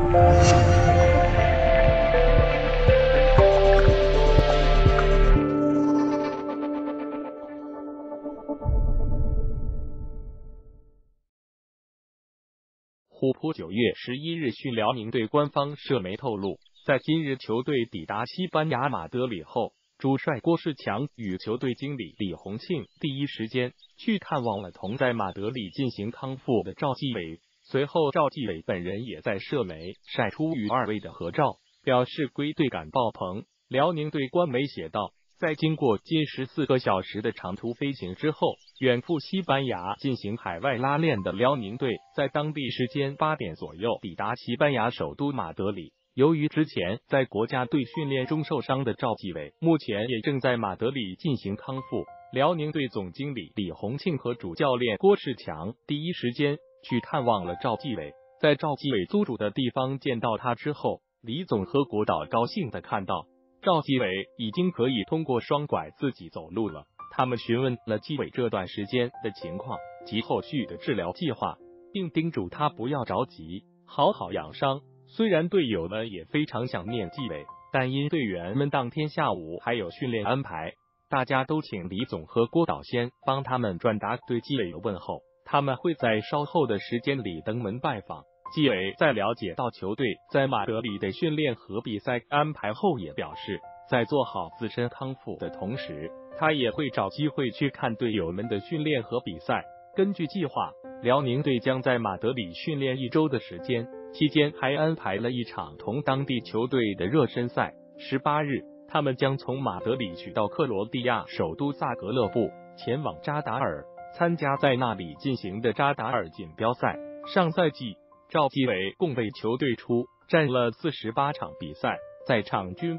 虎扑9月11日讯，辽宁队官方社媒透露，在今日球队抵达西班牙马德里后，主帅郭士强与球队经理李洪庆第一时间去探望了同在马德里进行康复的赵继伟。随后，赵继伟本人也在社媒晒出与二位的合照，表示归队感爆棚。辽宁队官媒写道，在经过近14个小时的长途飞行之后，远赴西班牙进行海外拉练的辽宁队，在当地时间8点左右抵达西班牙首都马德里。由于之前在国家队训练中受伤的赵继伟，目前也正在马德里进行康复。辽宁队总经理李洪庆和主教练郭士强第一时间去探望了赵继伟，在赵继伟租住的地方见到他之后，李总和国导高兴地看到赵继伟已经可以通过双拐自己走路了。他们询问了继伟这段时间的情况及后续的治疗计划，并叮嘱他不要着急，好好养伤。虽然队友们也非常想念继伟，但因队员们当天下午还有训练安排，大家都请李总和郭导先帮他们转达对继伟的问候，他们会在稍后的时间里登门拜访。继伟在了解到球队在马德里的训练和比赛安排后，也表示在做好自身康复的同时，他也会找机会去看队友们的训练和比赛。根据计划，辽宁队将在马德里训练1周的时间，期间还安排了一场同当地球队的热身赛。18日，他们将从马德里取到克罗地亚首都萨格勒布，前往扎达尔参加在那里进行的扎达尔锦标赛。上赛季，赵继伟共为球队出战了48场比赛，在场均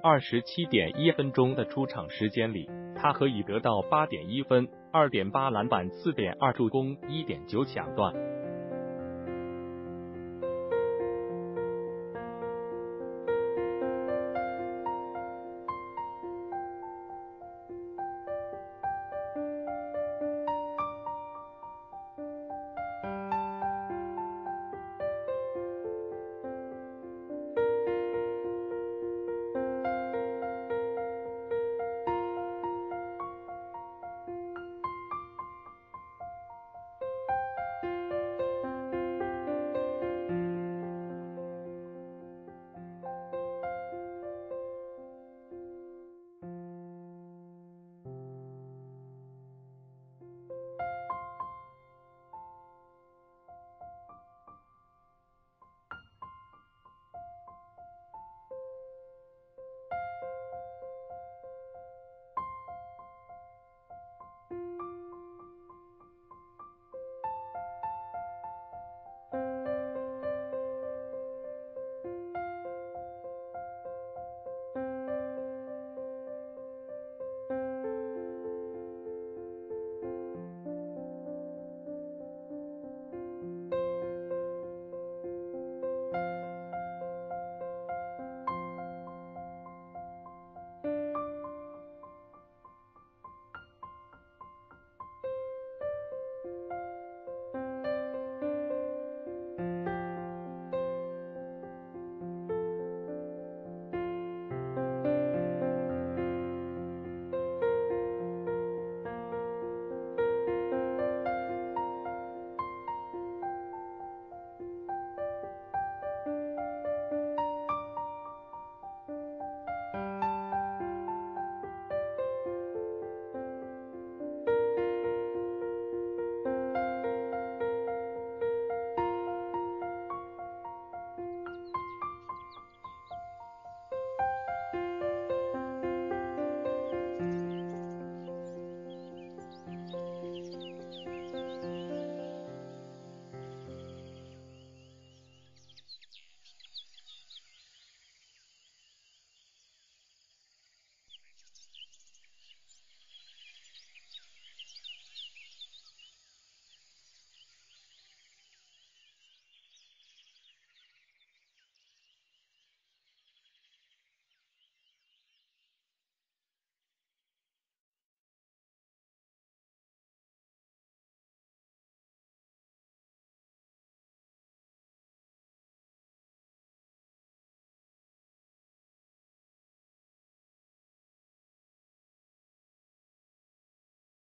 27.1分钟的出场时间里，他可以得到8.1分、2.8篮板、4.2助攻、1.9抢断。